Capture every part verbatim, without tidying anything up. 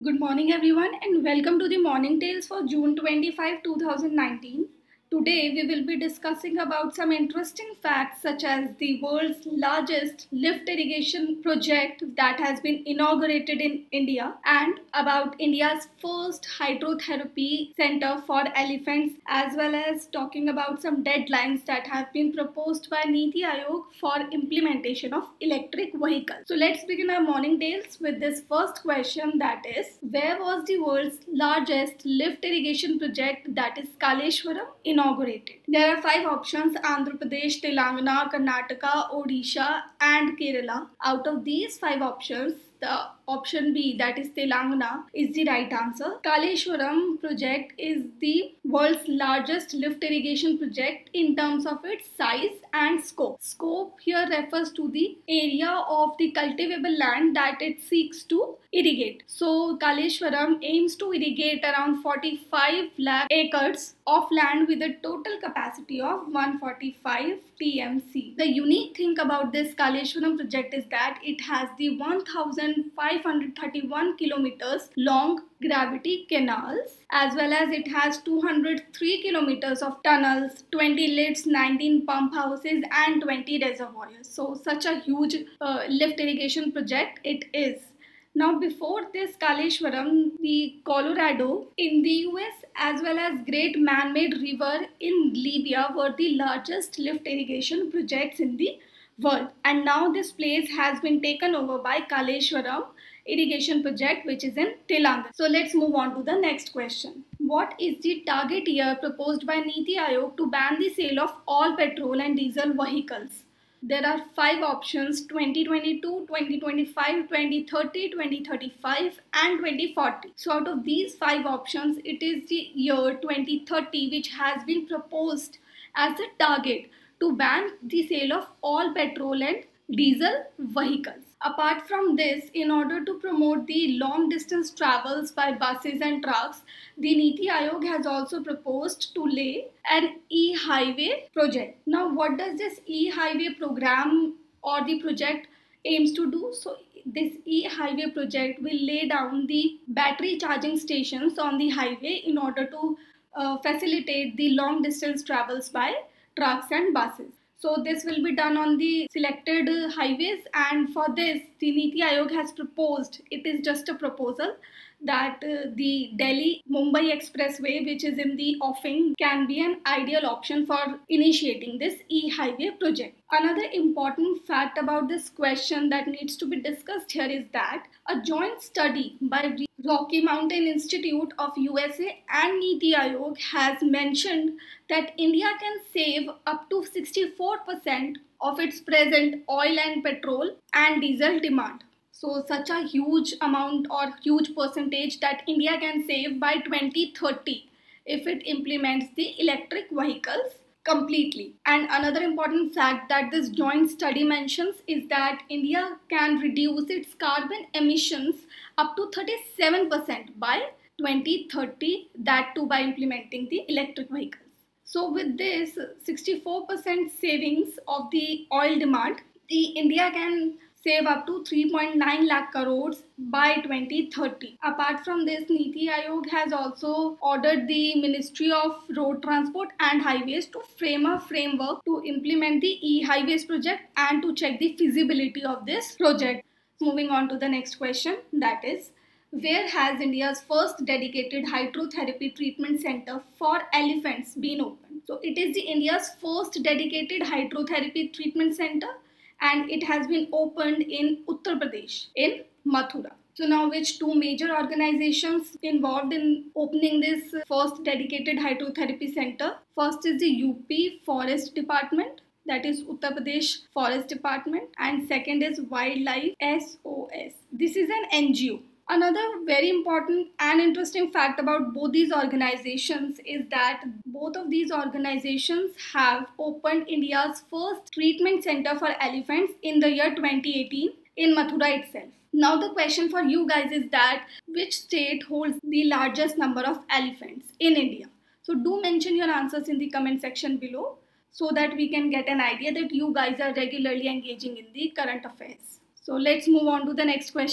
Good morning, everyone, and welcome to the Morning Tales for June twenty-fifth, two thousand nineteen. Today, we will be discussing about some interesting facts such as the world's largest lift irrigation project that has been inaugurated in India and about India's first hydrotherapy center for elephants, as well as talking about some deadlines that have been proposed by Niti Aayog for implementation of electric vehicles. So let's begin our morning tales with this first question, that is, where was the world's largest lift irrigation project, that is Kaleshwaram, inaugurated? There are five options: Andhra Pradesh, Telangana, Karnataka, Odisha and Kerala. Out of these five options, the option B, that is Telangana, is the right answer. Kaleshwaram project is the world's largest lift irrigation project in terms of its size and scope. Scope here refers to the area of the cultivable land that it seeks to irrigate. So Kaleshwaram aims to irrigate around forty-five lakh acres of land with a total capacity of one hundred forty-five T M C. The unique thing about this Kaleshwaram project is that it has the one thousand five hundred thirty-one kilometers long gravity canals, as well as it has two hundred three kilometers of tunnels, twenty lifts, nineteen pump houses and twenty reservoirs. So such a huge uh, lift irrigation project it is. Now, before this Kaleshwaram, the Colorado in the U S as well as Great Man-Made River in Libya were the largest lift irrigation projects in the world. And now this place has been taken over by Kaleshwaram irrigation project, which is in Telangana. So let's move on to the next question. What is the target year proposed by Niti Aayog to ban the sale of all petrol and diesel vehicles? There are five options: twenty twenty-two, twenty twenty-five, twenty thirty, twenty thirty-five and twenty forty. So out of these five options, it is the year twenty thirty which has been proposed as a target to ban the sale of all petrol and diesel vehicles. Apart from this, in order to promote the long distance travels by buses and trucks, the Niti Aayog has also proposed to lay an e-highway project. Now, what does this e-highway program or the project aims to do? So, this e-highway project will lay down the battery charging stations on the highway in order to uh, facilitate the long distance travels by trucks and buses. So this will be done on the selected uh, highways, and for this the Niti Aayog has proposed, it is just a proposal, that uh, the Delhi-Mumbai Expressway, which is in the offing, can be an ideal option for initiating this e-highway project. Another important fact about this question that needs to be discussed here is that a joint study by Rocky Mountain Institute of U S A and Niti Aayog has mentioned that India can save up to sixty-four percent of its present oil and petrol and diesel demand. So such a huge amount or huge percentage that India can save by twenty thirty if it implements the electric vehicles completely. And another important fact that this joint study mentions is that India can reduce its carbon emissions up to thirty-seven percent by twenty thirty, that too by implementing the electric vehicles. So with this sixty-four percent savings of the oil demand, the India can save up to three point nine lakh crores by twenty thirty. Apart from this, Niti Aayog has also ordered the Ministry of Road Transport and Highways to frame a framework to implement the e-highways project and to check the feasibility of this project. Moving on to the next question, that is, where has India's first dedicated hydrotherapy treatment center for elephants been opened? So it is the India's first dedicated hydrotherapy treatment center, and it has been opened in Uttar Pradesh, in Mathura. So now, which two major organizations involved in opening this first dedicated hydrotherapy center? First is the U P Forest Department, that is Uttar Pradesh Forest Department, and second is Wildlife S O S. This is an N G O. Another very important and interesting fact about both these organizations is that both of these organizations have opened India's first treatment center for elephants in the year twenty eighteen in Mathura itself. Now the question for you guys is that which state holds the largest number of elephants in India? So do mention your answers in the comment section below so that we can get an idea that you guys are regularly engaging in the current affairs. So let's move on to the next question.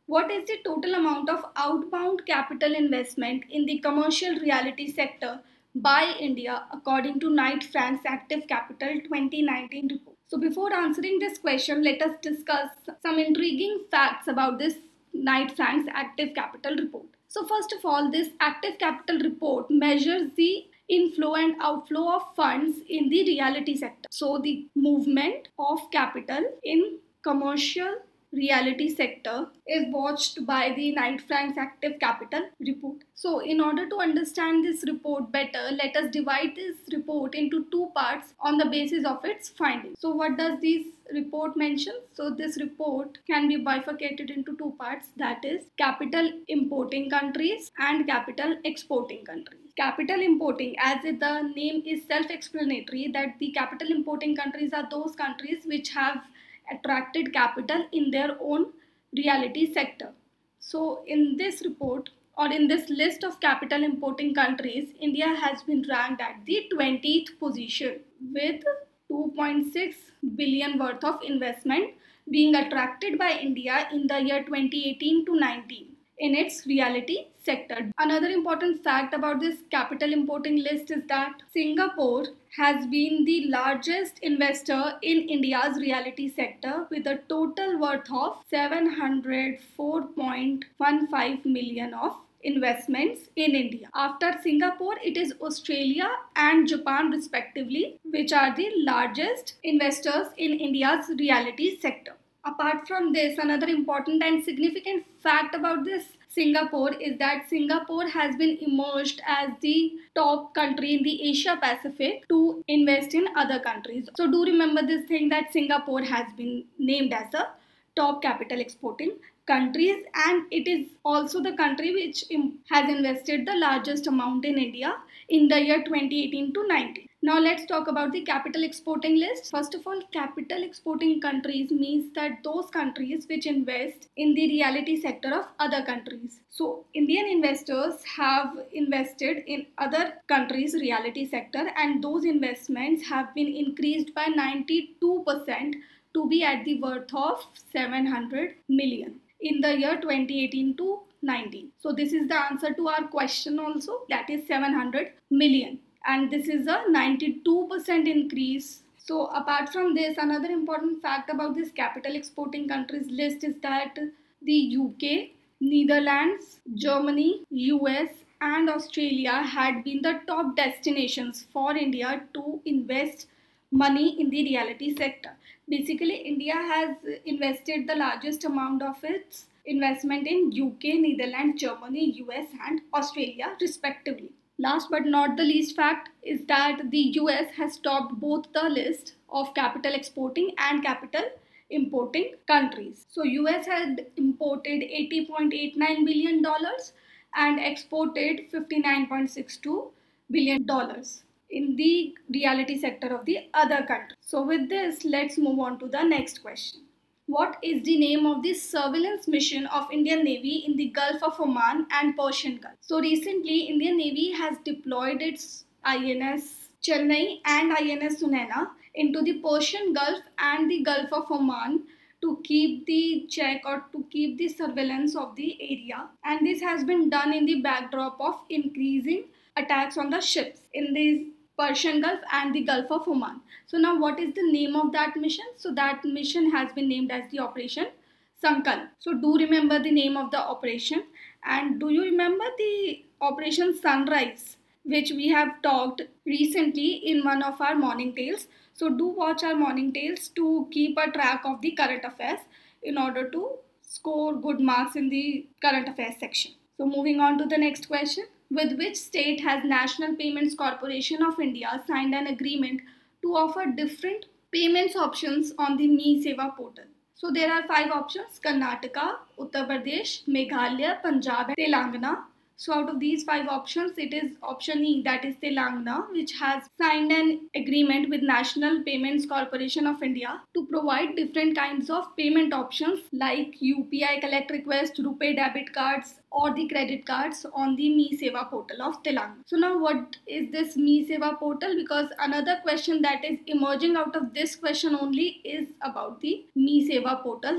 What is the total amount of outbound capital investment in the commercial reality sector by India according to Knight Frank's Active Capital twenty nineteen report? So before answering this question, let us discuss some intriguing facts about this Knight Frank's Active Capital report. So first of all, this Active Capital report measures the inflow and outflow of funds in the reality sector. So the movement of capital in commercial reality sector is watched by the Knight Frank's Active Capital report. So in order to understand this report better, let us divide this report into two parts on the basis of its findings. So what does this report mention? So this report can be bifurcated into two parts, that is capital importing countries and capital exporting countries. Capital importing, as the name is self-explanatory, that the capital importing countries are those countries which have attracted capital in their own reality sector. So in this report or in this list of capital importing countries, India has been ranked at the twentieth position with two point six billion worth of investment being attracted by India in the year twenty eighteen to nineteen in its reality sector. Another important fact about this capital importing list is that Singapore has been the largest investor in India's reality sector with a total worth of seven hundred four point one five million of investments in India. After Singapore, it is Australia and Japan respectively, which are the largest investors in India's reality sector. Apart from this, another important and significant fact about this Singapore is that Singapore has been emerged as the top country in the Asia Pacific to invest in other countries. So do remember this thing, that Singapore has been named as a top capital exporting countries, and it is also the country which has invested the largest amount in India in the year twenty eighteen to nineteen. Now let's talk about the capital exporting list. First of all, capital exporting countries means that those countries which invest in the reality sector of other countries. So Indian investors have invested in other countries' reality sector, and those investments have been increased by ninety-two percent to be at the worth of seven hundred million in the year twenty eighteen to nineteen. So this is the answer to our question also, that is seven hundred million, and this is a ninety-two percent increase. So apart from this, another important fact about this capital exporting countries list is that the U K, Netherlands, Germany, U S and Australia had been the top destinations for India to invest money in the reality sector. Basically, India has invested the largest amount of its investment in U K, Netherlands, Germany, U S and Australia respectively. Last but not the least fact is that the U S has topped both the list of capital exporting and capital importing countries. So U S had imported eighty point eight nine billion dollars and exported fifty-nine point six two billion dollars in the reality sector of the other country. So with this, let's move on to the next question. What is the name of the surveillance mission of Indian Navy in the Gulf of Oman and Persian Gulf? So recently, Indian Navy has deployed its I N S Chennai and I N S Sunena into the Persian Gulf and the Gulf of Oman to keep the check or to keep the surveillance of the area. And this has been done in the backdrop of increasing attacks on the ships in these Persian Gulf and the Gulf of Oman. So now what is the name of that mission? So that mission has been named as the Operation Sankalp. So do remember the name of the operation, and do you remember the Operation Sunrise, which we have talked recently in one of our morning tales. So do watch our morning tales to keep a track of the current affairs in order to score good marks in the current affairs section. So moving on to the next question. With which state has National Payments Corporation of India signed an agreement to offer different payments options on the MeSeva portal? So there are five options: Karnataka, Uttar Pradesh, Meghalaya, Punjab and Telangana. So out of these five options, it is option E, that is Telangana, which has signed an agreement with National Payments Corporation of India to provide different kinds of payment options like U P I collect request, RuPay debit cards or the credit cards on the MeSeva portal of Telangana. So now what is this MeSeva portal? Because another question that is emerging out of this question only is about the MeSeva portal, that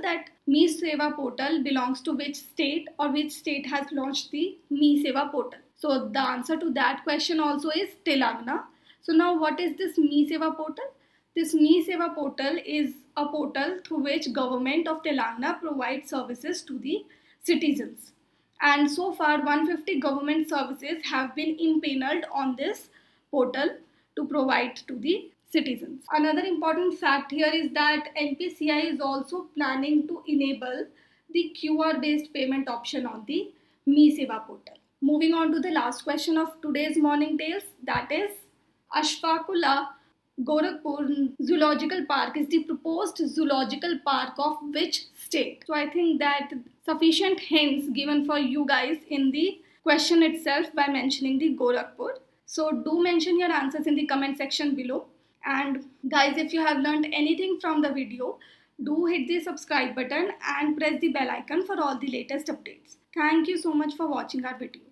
Me Seva portal belongs to which state, or which state has launched the Me Seva portal? So the answer to that question also is Telangana. So now what is this Me Seva portal? This Me Seva portal is a portal through which government of Telangana provides services to the citizens. And so far one hundred fifty government services have been impaneled on this portal to provide to the citizens. Another important fact here is that N P C I is also planning to enable the Q R based payment option on the Me Seva portal. Moving on to the last question of today's morning tales, that is Ashfaqullah Gorakhpur Zoological Park is the proposed zoological park of which state? So I think that sufficient hints given for you guys in the question itself by mentioning the Gorakhpur. So do mention your answers in the comment section below. And guys, if you have learned anything from the video, do hit the subscribe button and press the bell icon for all the latest updates. Thank you so much for watching our video.